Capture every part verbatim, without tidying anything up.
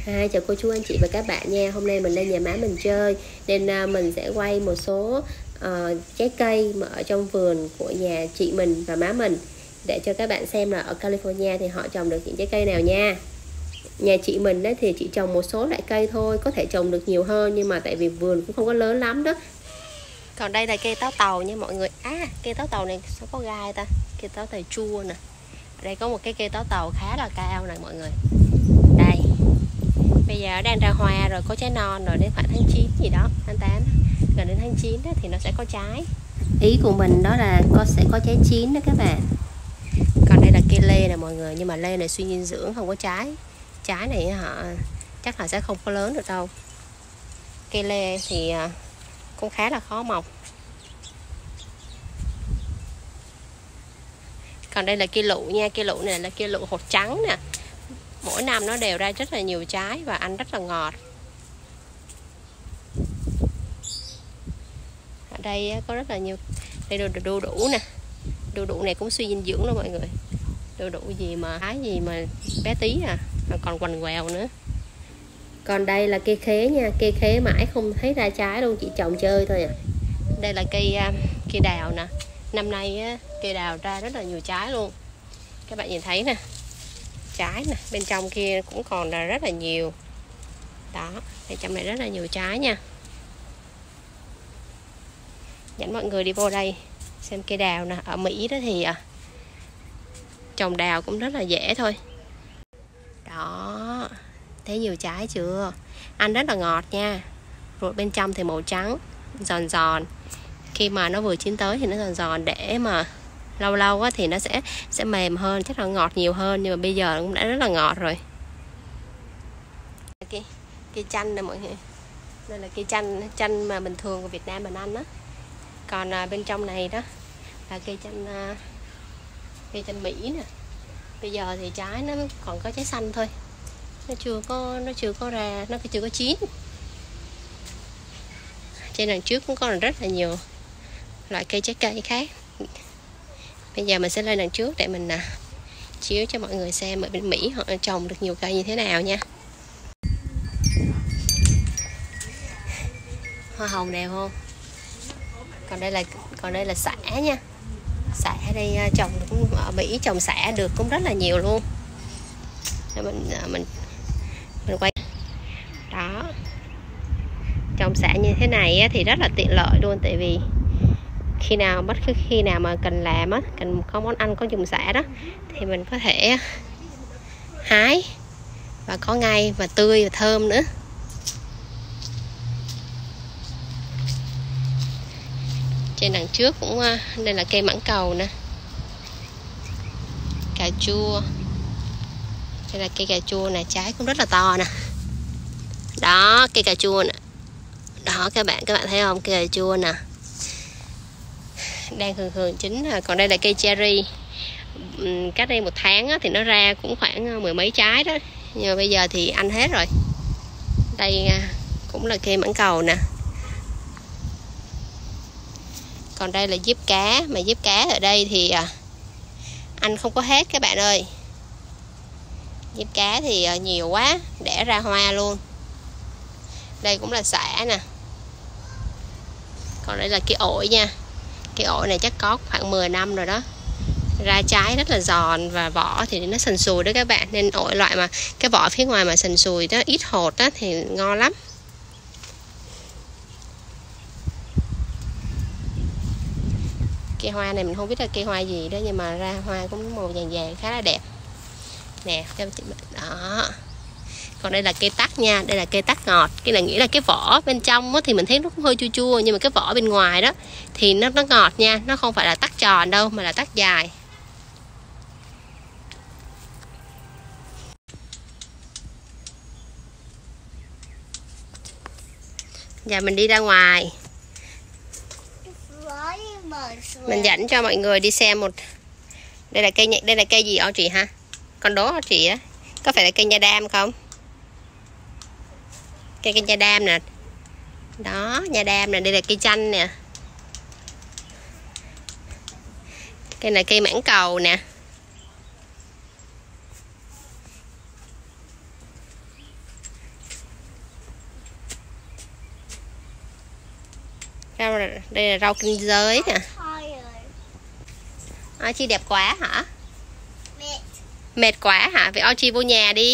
Hi, chào cô chú anh chị và các bạn nha. Hôm nay mình lên nhà má mình chơi nên uh, mình sẽ quay một số uh, trái cây mà ở trong vườn của nhà chị mình và má mình để cho các bạn xem là ở California thì họ trồng được những trái cây nào nha. Nhà chị mình đấy thì chỉ trồng một số loại cây thôi, có thể trồng được nhiều hơn nhưng mà tại vì vườn cũng không có lớn lắm đó. Còn đây là cây táo tàu nha mọi người. À, cây táo tàu này sao có gai ta? Cây táo tàu chua nè. Ở đây có một cái cây táo tàu khá là cao nè mọi người. Đây. Bây giờ đang ra hoa rồi, có trái non rồi, đến khoảng tháng chín gì đó, tháng tám gần đến tháng chín đó, thì nó sẽ có trái. Ý của mình đó là có sẽ có trái chín đó các bạn. Còn đây là cây lê nè mọi người, nhưng mà lê này suy dinh dưỡng, không có trái. Trái này họ chắc là sẽ không có lớn được đâu. Cây lê thì cũng khá là khó mọc. Còn đây là cây lụ nha, cây lụ này là cây lụ hột trắng nè. Mỗi năm nó đều ra rất là nhiều trái và ăn rất là ngọt. Ở đây có rất là nhiều. Đây là đu đủ nè. Đu đủ này cũng suy dinh dưỡng đó mọi người. Đu đủ gì mà trái gì mà bé tí à, mà còn quằn quèo nữa. Còn đây là cây khế nha, cây khế mãi không thấy ra trái luôn, chỉ trồng chơi thôi à. Đây là cây cây đào nè. Năm nay cây đào ra rất là nhiều trái luôn. Các bạn nhìn thấy nè. Trái nè, bên trong kia cũng còn là rất là nhiều. Đó, bên trong này rất là nhiều trái nha. Dẫn mọi người đi vô đây xem cây đào nè. Ở Mỹ đó thì à, trồng đào cũng rất là dễ thôi. Đó, thấy nhiều trái chưa? Ăn rất là ngọt nha. Ruột bên trong thì màu trắng, giòn giòn. Khi mà nó vừa chín tới thì nó giòn giòn, để mà lâu lâu á, thì nó sẽ sẽ mềm hơn, chắc là ngọt nhiều hơn, nhưng mà bây giờ cũng đã rất là ngọt rồi. Cây cây chanh này mọi người, đây là cây chanh chanh mà bình thường của Việt Nam mình ăn đó. Còn à, bên trong này đó là cây chanh à, cây chanh Mỹ nè. Bây giờ thì trái nó còn có trái xanh thôi, nó chưa có nó chưa có ra, nó chưa có chín. Trên đằng trước cũng có rất là nhiều loại cây trái cây khác. Bây giờ mình sẽ lên đằng trước để mình à, chiếu cho mọi người xem ở bên Mỹ họ trồng được nhiều cây như thế nào nha. Hoa hồng đẹp không? Còn đây là còn đây là sả nha. Sả đây trồng cũng ở Mỹ trồng sả được cũng rất là nhiều luôn. Để mình mình mình quay. Đó. Trồng sả như thế này thì rất là tiện lợi luôn, tại vì khi nào bất cứ khi nào mà cần làm á, cần có món ăn có dùng sả đó thì mình có thể hái và có ngay, và tươi và thơm nữa. Trên đằng trước cũng đây là cây mãng cầu nè, cà chua. Đây là cây cà chua nè, trái cũng rất là to nè. Đó, cây cà chua nè. Đó các bạn, các bạn thấy không, cây cà chua nè, đang thường thường chín. Còn đây là cây cherry. Cách đây một tháng á, thì nó ra cũng khoảng mười mấy trái đó, nhưng mà bây giờ thì ăn hết rồi. Đây cũng là cây mãng cầu nè. Còn đây là diếp cá, mà diếp cá ở đây thì ăn không có hết các bạn ơi. Diếp cá thì nhiều quá, đẻ ra hoa luôn. Đây cũng là sả nè. Còn đây là cây ổi nha. Cái ổi này chắc có khoảng mười năm rồi đó. Ra trái rất là giòn và vỏ thì nó sần sùi đó các bạn. Nên ổi loại mà cái vỏ phía ngoài mà sần sùi đó, ít hột đó thì ngon lắm. Cây hoa này mình không biết là cây hoa gì đó, nhưng mà ra hoa cũng màu vàng vàng khá là đẹp. Nè, đó. Còn đây là cây tắc nha, đây là cây tắc ngọt. Cái này nghĩa là cái vỏ bên trong thì mình thấy nó cũng hơi chua chua, nhưng mà cái vỏ bên ngoài đó thì nó nó ngọt nha, nó không phải là tắc tròn đâu mà là tắc dài. Giờ mình đi ra ngoài. Mình dẫn cho mọi người đi xem một. Đây là cây đây là cây gì ở chị ha? Con đố ở chị á. Có phải là cây nha đam không? Cây cây nha đam nè. Đó, nha đam nè, đây là cây chanh nè. Cây này cây mãng cầu nè. Rau là, đây là rau kinh giới nè. Archie đẹp quá hả? Mệt. Mệt quá hả? Vậy Archie vô nhà đi.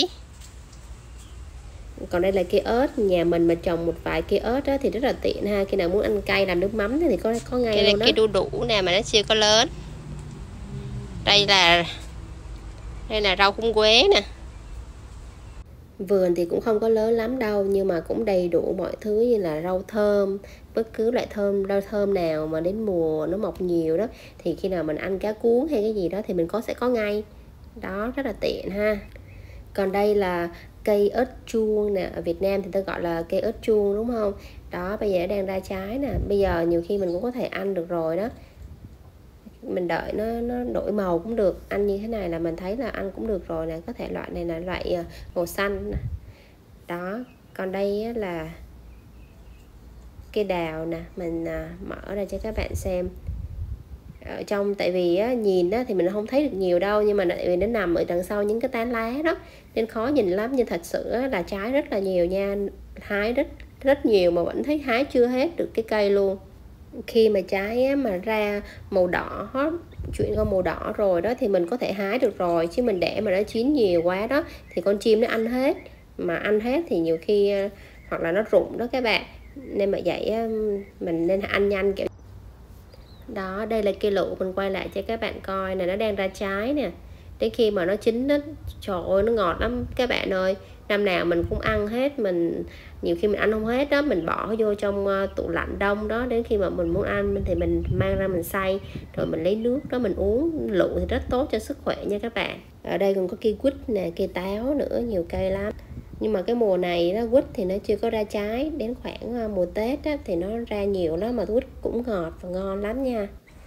Còn đây là cây ớt, nhà mình mà trồng một vài cây ớt đó thì rất là tiện ha. Khi nào muốn ăn cay làm nước mắm thì có có ngay cái luôn đó. Cây đu đủ nè mà nó chưa có lớn. Đây là đây là rau húng quế nè. Vườn thì cũng không có lớn lắm đâu, nhưng mà cũng đầy đủ mọi thứ như là rau thơm, bất cứ loại thơm rau thơm nào mà đến mùa nó mọc nhiều đó thì khi nào mình ăn cá cuốn hay cái gì đó thì mình có sẽ có ngay đó, rất là tiện ha. Còn đây là cây ớt chuông nè, ở Việt Nam thì ta gọi là cây ớt chuông đúng không? Đó, bây giờ nó đang ra trái nè, bây giờ nhiều khi mình cũng có thể ăn được rồi đó. Mình đợi nó nó đổi màu cũng được, ăn như thế này là mình thấy là ăn cũng được rồi nè. Có thể loại này là loại màu xanh nè. Đó, còn đây là cây đào nè, mình mở ra cho các bạn xem. Ở trong, tại vì á, nhìn á, thì mình không thấy được nhiều đâu, nhưng mà tại vì nó nằm ở đằng sau những cái tán lá đó nên khó nhìn lắm. Nhưng thật sự á, là trái rất là nhiều nha, hái rất rất nhiều mà vẫn thấy hái chưa hết được cái cây luôn. Khi mà trái á, mà ra màu đỏ, chuyển qua màu đỏ rồi đó thì mình có thể hái được rồi, chứ mình để mà nó chín nhiều quá đó thì con chim nó ăn hết, mà ăn hết thì nhiều khi hoặc là nó rụng đó các bạn. Nên mà vậy mình nên ăn nhanh kiểu đó. Đây là cây lựu, mình quay lại cho các bạn coi nè, nó đang ra trái nè. Đến khi mà nó chín đó, trời ơi nó ngọt lắm các bạn ơi. Năm nào mình cũng ăn hết, mình nhiều khi mình ăn không hết đó, mình bỏ vô trong tủ lạnh đông đó. Đến khi mà mình muốn ăn thì mình mang ra mình xay, rồi mình lấy nước đó mình uống. Lựu thì rất tốt cho sức khỏe nha các bạn. Ở đây còn có cây quýt nè, cây táo nữa, nhiều cây lắm. Nhưng mà cái mùa này đó, quýt thì nó chưa có ra trái. Đến khoảng mùa Tết đó, thì nó ra nhiều lắm, mà quýt cũng ngọt và ngon lắm nha.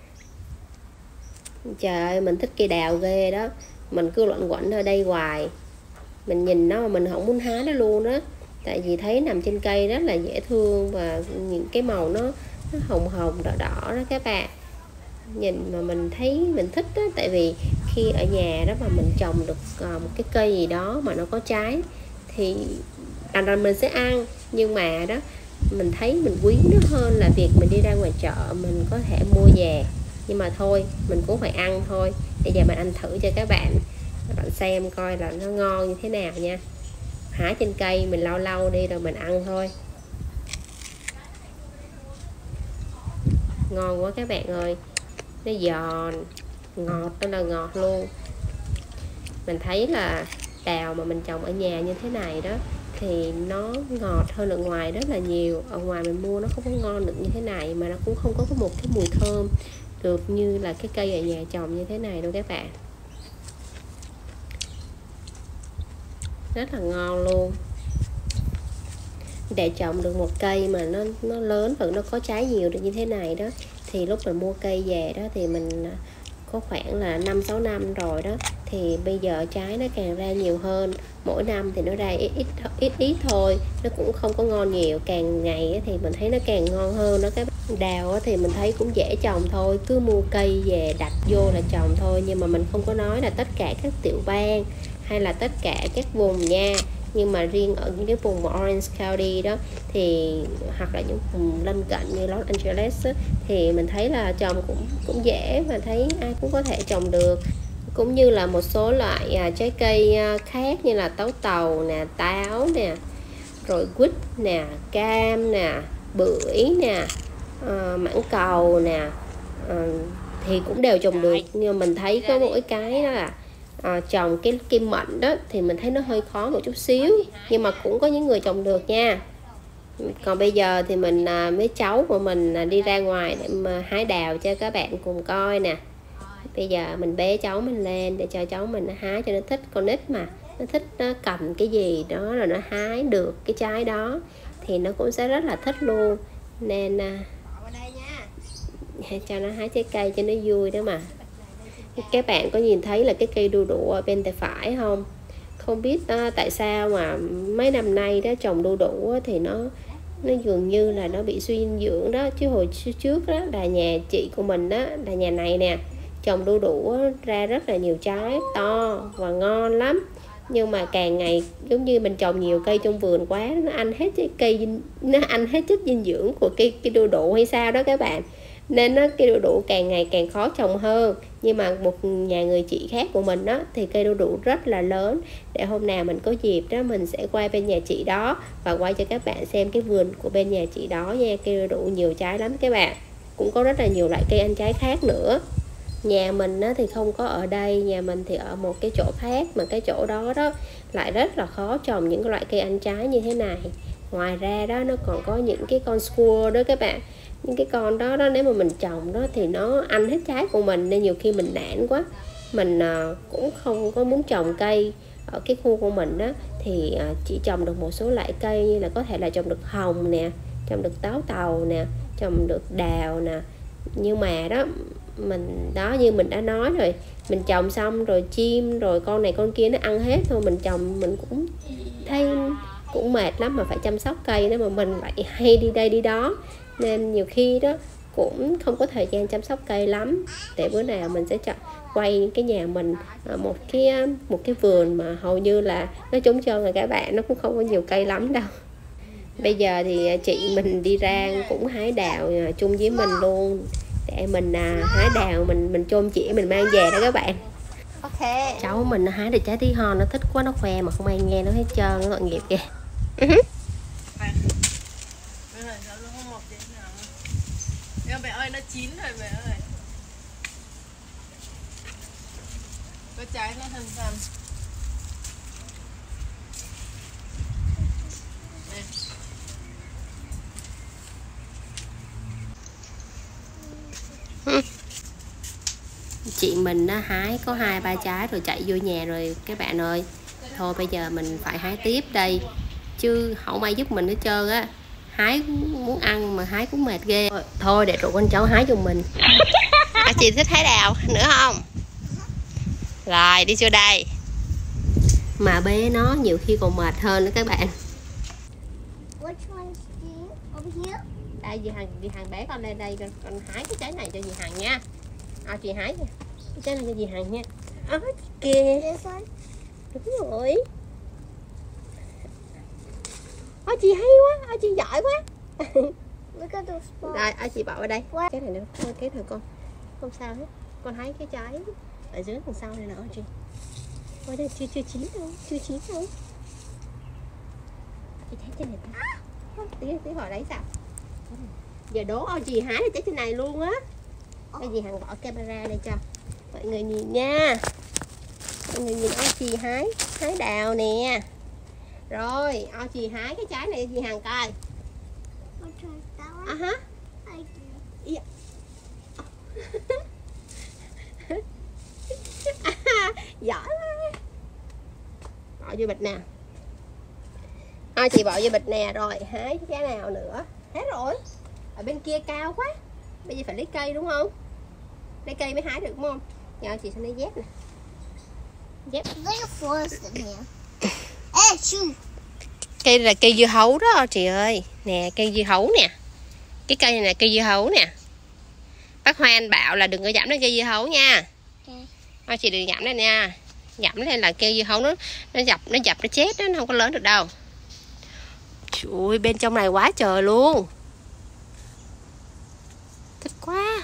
Trời ơi, mình thích cây đào ghê đó. Mình cứ luẩn quẩn ở đây hoài. Mình nhìn nó mà mình không muốn hái nó luôn đó. Tại vì thấy nằm trên cây rất là dễ thương, và những cái màu nó, nó hồng hồng đỏ đỏ đó các bạn. Nhìn mà mình thấy mình thích đó. Tại vì khi ở nhà đó mà mình trồng được một cái cây gì đó mà nó có trái thì đành rằng mình sẽ ăn. Nhưng mà đó, mình thấy mình quý nó hơn là việc mình đi ra ngoài chợ mình có thể mua về. Nhưng mà thôi, mình cũng phải ăn thôi. Bây giờ mình ăn thử cho các bạn các bạn xem coi là nó ngon như thế nào nha. Hái trên cây mình lau lau đi rồi mình ăn thôi. Ngon quá các bạn ơi. Nó giòn, ngọt, đó là ngọt luôn. Mình thấy là đào mà mình trồng ở nhà như thế này đó thì nó ngọt hơn ở ngoài rất là nhiều. Ở ngoài mình mua nó không có ngon được như thế này, mà nó cũng không có một cái mùi thơm được như là cái cây ở nhà trồng như thế này đâu các bạn. Rất là ngon luôn. Để trồng được một cây mà nó nó lớn và nó có trái nhiều được như thế này đó thì lúc mình mua cây về đó thì mình có khoảng là năm sáu năm rồi đó, thì bây giờ trái nó càng ra nhiều hơn. Mỗi năm thì nó ra ít ít ít ít thôi, nó cũng không có ngon nhiều. Càng ngày thì mình thấy nó càng ngon hơn đó các bạn. Đào thì mình thấy cũng dễ trồng thôi, cứ mua cây về đặt vô là trồng thôi. Nhưng mà mình không có nói là tất cả các tiểu bang hay là tất cả các vùng nha. Nhưng mà riêng ở những cái vùng Orange County đó thì hoặc là những vùng lân cận như Los Angeles á, thì mình thấy là trồng cũng cũng dễ và thấy ai cũng có thể trồng được. Cũng như là một số loại à, trái cây à, khác như là táo tàu nè, táo nè, rồi quýt nè, cam nè, bưởi nè, à, mãng cầu nè, à, thì cũng đều trồng được. Nhưng mình thấy có mỗi cái đó là À, trồng cái kim mệnh đó thì mình thấy nó hơi khó một chút xíu, nhưng mà cũng có những người trồng được nha. Còn bây giờ thì mình à, mấy cháu của mình à, đi ra ngoài để mà hái đào cho các bạn cùng coi nè. Bây giờ mình bế cháu mình lên để cho cháu mình hái, cho nó thích. Con nít mà nó thích nó cầm cái gì đó là nó hái được cái trái đó thì nó cũng sẽ rất là thích luôn. Nên à, cho nó hái trái cây cho nó vui đó mà. Các bạn có nhìn thấy là cái cây đu đủ ở bên tay phải không? Không biết uh, tại sao mà mấy năm nay đó trồng đu đủ thì nó nó dường như là nó bị suy dinh dưỡng đó. Chứ hồi trước đó là nhà chị của mình đó, là nhà này nè, trồng đu đủ ra rất là nhiều trái to và ngon lắm. Nhưng mà càng ngày giống như mình trồng nhiều cây trong vườn quá, nó ăn hết cái cây, nó ăn hết chất dinh dưỡng của cây cây đu đủ hay sao đó các bạn, nên nó cây đu đủ càng ngày càng khó trồng hơn. Nhưng mà một nhà người chị khác của mình đó thì cây đu đủ rất là lớn. Để hôm nào mình có dịp đó mình sẽ quay bên nhà chị đó và quay cho các bạn xem cái vườn của bên nhà chị đó nha. Cây đu đủ nhiều trái lắm các bạn, cũng có rất là nhiều loại cây ăn trái khác nữa. Nhà mình á, thì không có ở đây, nhà mình thì ở một cái chỗ khác, mà cái chỗ đó đó lại rất là khó trồng những cái loại cây ăn trái như thế này. Ngoài ra đó nó còn có những cái con squirrel đó các bạn. Những cái con đó đó nếu mà mình trồng đó thì nó ăn hết trái của mình, nên nhiều khi mình nản quá, mình uh, cũng không có muốn trồng cây ở cái khu của mình đó. Thì uh, chỉ trồng được một số loại cây như là có thể là trồng được hồng nè, trồng được táo tàu nè, trồng được đào nè. Nhưng mà đó mình đó như mình đã nói rồi, mình trồng xong rồi chim rồi con này con kia nó ăn hết thôi. Mình trồng mình cũng thấy cũng mệt lắm, mà phải chăm sóc cây nếu mà mình lại hay đi đây đi đó, nên nhiều khi đó cũng không có thời gian chăm sóc cây lắm. Để bữa nào mình sẽ chọn quay cái nhà mình một cái một cái vườn mà hầu như là nó trống trơn rồi các bạn, nó cũng không có nhiều cây lắm đâu. Bây giờ thì chị mình đi ra cũng hái đào chung với mình luôn, để mình à, hái đào mình mình chôm chỉ mình mang về đó các bạn. Ok. Cháu mình hái được trái tí hon, nó thích quá, nó khoe mà không ai nghe nó hết trơn, nó tội nghiệp kìa. Mẹ ơi, nó chín rồi mẹ ơi. Có trái nó thân thân. Chị mình nó hái có hai ba trái rồi chạy vô nhà rồi các bạn ơi. Thôi bây giờ mình phải hái tiếp đây, chứ không ai giúp mình hết trơn á. Hái muốn ăn mà hái cũng mệt ghê. Thôi để rủ con cháu hái giùm mình. À, chị thích hái đào nữa không? Rồi đi vô đây. Mà bế nó nhiều khi còn mệt hơn nữa các bạn. Đây dì Hằng, dì Hằng bé con lên đây, con, con hái cái trái này cho dì Hằng nha. À, chị hái nha, cái trái này cho dì Hằng nha. Ớ à, kìa. Đúng rồi. Ơ à, chị hay quá, à, chị giỏi quá. Rồi, à, chị bỏ ở đây. Cái này nữa, thôi cái thôi con. Không sao hết. Con hái cái trái ở dưới đằng sau này nữa chị. Ôi đây chưa chưa chín đâu, chưa chín đâu. Chị thấy trên này ta. Tí tí hỏi đấy sao? Giờ đố ô chị hái được trái trên này luôn á. Bây giờ Hằng bỏ camera đây cho mọi người nhìn nha. Mọi người nhìn ô chị hái hái đào nè. Rồi ô chị hái cái trái này chị Hằng coi. À hả? Giỏi quá. Bỏ vô bịch nè. À, chị bỏ vô bịch nè. Rồi hái cái nào nữa? Hết rồi. Ở bên kia cao quá. Bây giờ phải lấy cây đúng không? Lấy cây mới hái được đúng không? Giờ chị sẽ lấy dép nè. Dép. Cây là cây dưa hấu đó chị ơi. Nè cây dưa hấu nè. Cái cây này là cây dưa hấu nè. Bác Hoan bảo là đừng có giảm lên cây dưa hấu nha. Okay. Chị đừng giảm lên nha. Giảm lên là cây dưa hấu nó nó dập nó dập nó chết đó, nó không có lớn được đâu. Trời ơi, bên trong này quá trời luôn. Thích quá.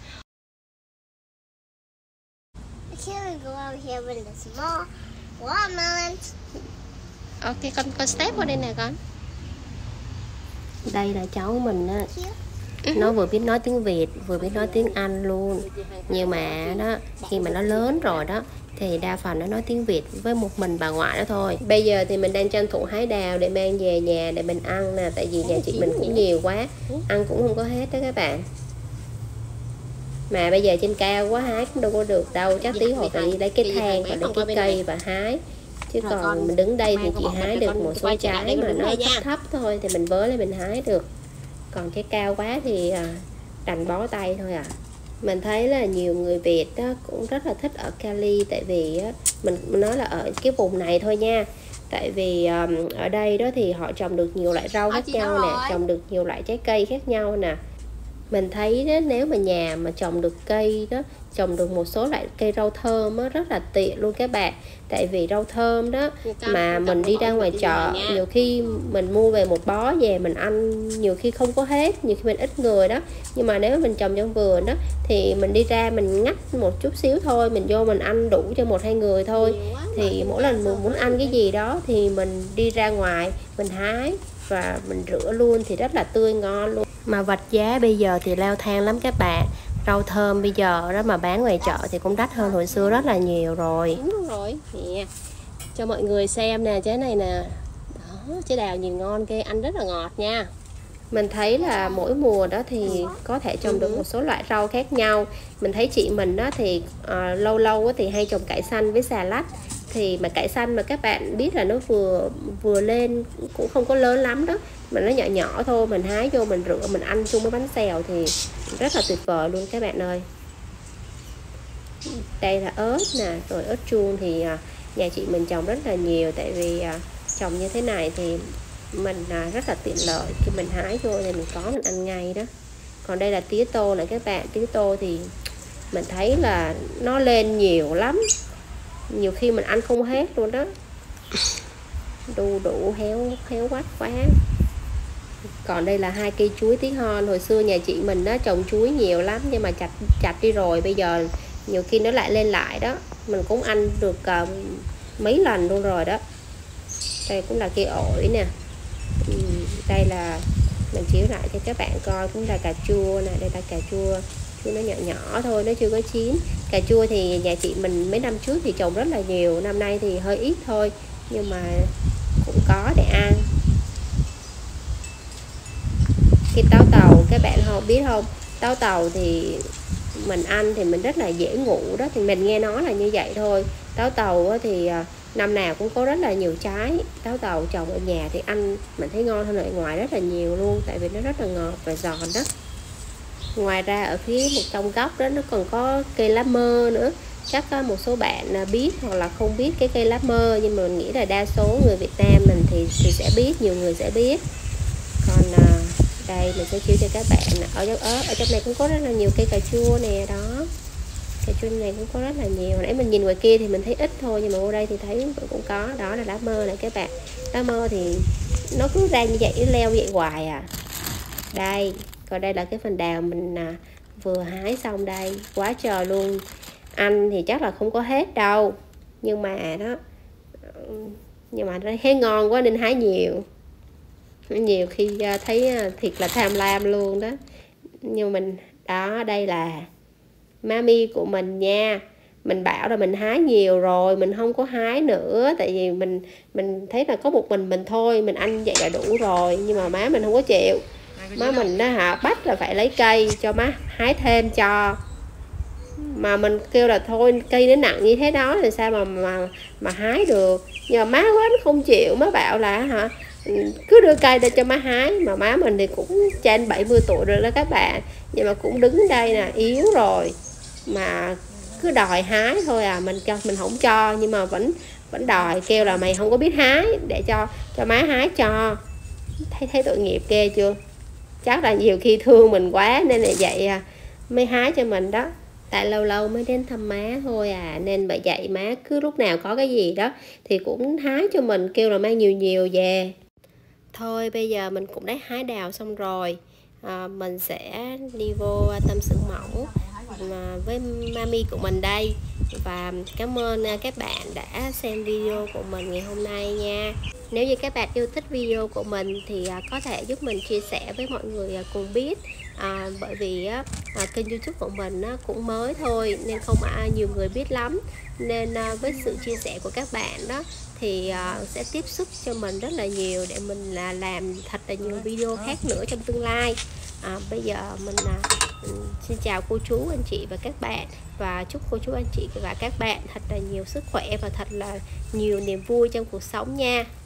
Ok, con con step qua đây nè con. Đây là cháu mình á. Nó vừa biết nói tiếng Việt vừa biết nói tiếng Anh luôn. Nhưng mà đó khi mà nó lớn rồi đó thì đa phần nó nói tiếng Việt với một mình bà ngoại đó thôi. Bây giờ thì mình đang tranh thủ hái đào để mang về nhà để mình ăn nè. Tại vì nhà chị mình cũng nhiều quá, ăn cũng không có hết đó các bạn. Mà bây giờ trên cao quá hái cũng đâu có được đâu. Chắc tí hồi phải đi lấy cái thang và lấy cái cây và hái. Chứ còn mình đứng đây thì chỉ hái được một số trái mà nó thấp thấp thôi thì mình vớ lên mình hái được. Còn cái cao quá thì đành bó tay thôi à. Mình thấy là nhiều người Việt đó cũng rất là thích ở Cali. Tại vì mình nói là ở cái vùng này thôi nha. Tại vì um, ở đây đó thì họ trồng được nhiều loại rau khác nhau nè, trồng được nhiều loại trái cây khác nhau nè. Mình thấy đó, nếu mà nhà mà trồng được cây đó, trồng được một số loại cây rau thơm đó, rất là tiện luôn các bạn. Tại vì rau thơm đó mà mình đi ra ngoài chợ, nhiều khi mình mua về một bó về mình ăn nhiều khi không có hết, nhiều khi mình ít người đó. Nhưng mà nếu mình trồng trong vườn đó thì mình đi ra mình ngắt một chút xíu thôi, mình vô mình ăn đủ cho một hai người thôi. Thì mỗi lần mình muốn ăn cái gì đó thì mình đi ra ngoài mình hái và mình rửa luôn thì rất là tươi ngon luôn. Mà vật giá bây giờ thì leo thang lắm các bạn. Rau thơm bây giờ đó mà bán ngoài chợ thì cũng đắt hơn hồi xưa rất là nhiều rồi. Đúng rồi nè, cho mọi người xem nè, trái này nè. Đó, trái đào nhìn ngon ghê, ăn rất là ngọt nha. Mình thấy là mỗi mùa đó thì có thể trồng được một số loại rau khác nhau. Mình thấy chị mình đó thì uh, lâu lâu thì hay trồng cải xanh với xà lách. Thì mà cải xanh mà các bạn biết là nó vừa vừa lên cũng không có lớn lắm đó, mà nó nhỏ nhỏ thôi, mình hái vô mình rửa mình ăn chung với bánh xèo thì rất là tuyệt vời luôn các bạn ơi. Đây là ớt nè, rồi ớt chuông thì nhà chị mình trồng rất là nhiều, tại vì trồng như thế này thì mình rất là tiện lợi, khi mình hái vô thì mình có mình ăn ngay đó. Còn đây là tía tô này các bạn, tía tô thì mình thấy là nó lên nhiều lắm, nhiều khi mình ăn không hết luôn đó, đu đủ héo héo quách quá. Còn đây là hai cây chuối tí hon, hồi xưa nhà chị mình đó trồng chuối nhiều lắm nhưng mà chặt chặt đi rồi, bây giờ nhiều khi nó lại lên lại đó, mình cũng ăn được uh, mấy lần luôn rồi đó. Đây cũng là cây ổi nè, đây là mình chiếu lại cho các bạn coi, cũng là cà chua nè, đây là cà chua, chua nó nhỏ nhỏ thôi, nó chưa có chín. Cà chua thì nhà chị mình mấy năm trước thì trồng rất là nhiều, năm nay thì hơi ít thôi, nhưng mà cũng có để ăn. Cái táo tàu các bạn không biết không, táo tàu thì mình ăn thì mình rất là dễ ngủ đó, thì mình nghe nói là như vậy thôi. Táo tàu thì năm nào cũng có rất là nhiều trái. Táo tàu trồng ở nhà thì ăn mình thấy ngon hơn ở ngoài rất là nhiều luôn, tại vì nó rất là ngọt và giòn đó. Ngoài ra ở phía một trong góc đó nó còn có cây lá mơ nữa. Chắc có một số bạn biết hoặc là không biết cái cây lá mơ, nhưng mà mình nghĩ là đa số người Việt Nam mình thì, thì sẽ biết, nhiều người sẽ biết. Còn đây mình sẽ chiếu cho các bạn ở ở, ở trong này cũng có rất là nhiều cây cà chua nè đó. Cà chua này cũng có rất là nhiều. Nãy mình nhìn ngoài kia thì mình thấy ít thôi, nhưng mà ở đây thì thấy cũng có. Đó là lá mơ này các bạn. Lá mơ thì nó cứ ra như vậy, nó leo vậy hoài à. Đây, còn đây là cái phần đào mình à, vừa hái xong đây, quá trời luôn. Ăn thì chắc là không có hết đâu, nhưng mà đó, nhưng mà nó thấy ngon quá nên hái nhiều. Nhiều khi thấy thiệt là tham lam luôn đó. Nhưng mình đó, đây là mami của mình nha. Mình bảo là mình hái nhiều rồi, mình không có hái nữa, tại vì mình mình thấy là có một mình mình thôi, mình ăn vậy là đủ rồi. Nhưng mà má mình không có chịu, má mình nó hả bắt là phải lấy cây cho má hái thêm cho. Mà mình kêu là thôi cây nó nặng như thế đó thì sao mà mà mà hái được. Nhưng mà má quá nó không chịu, má bảo là hả cứ đưa cây để cho má hái. Mà má mình thì cũng trên bảy mươi tuổi rồi đó các bạn, nhưng mà cũng đứng đây nè, yếu rồi mà cứ đòi hái thôi à. Mình cho mình không cho, nhưng mà vẫn vẫn đòi, kêu là mày không có biết hái, để cho cho má hái cho. Thấy thấy tội nghiệp ghê chưa. Chắc là nhiều khi thương mình quá nên là vậy à, mới hái cho mình đó. Tại lâu lâu mới đến thăm má thôi à, nên bởi vậy má cứ lúc nào có cái gì đó thì cũng hái cho mình, kêu là mang nhiều nhiều về. Thôi bây giờ mình cũng đã hái đào xong rồi, à, mình sẽ đi vô tâm sự mẫu với mami của mình đây. Và cảm ơn các bạn đã xem video của mình ngày hôm nay nha. Nếu như các bạn yêu thích video của mình thì có thể giúp mình chia sẻ với mọi người cùng biết. À, bởi vì á, à, kênh YouTube của mình á, cũng mới thôi nên không ai nhiều người biết lắm, nên à, với sự chia sẻ của các bạn đó thì à, sẽ tiếp sức cho mình rất là nhiều để mình là làm thật là nhiều video khác nữa trong tương lai. À, bây giờ mình à, xin chào cô chú anh chị và các bạn, và chúc cô chú anh chị và các bạn thật là nhiều sức khỏe và thật là nhiều niềm vui trong cuộc sống nha.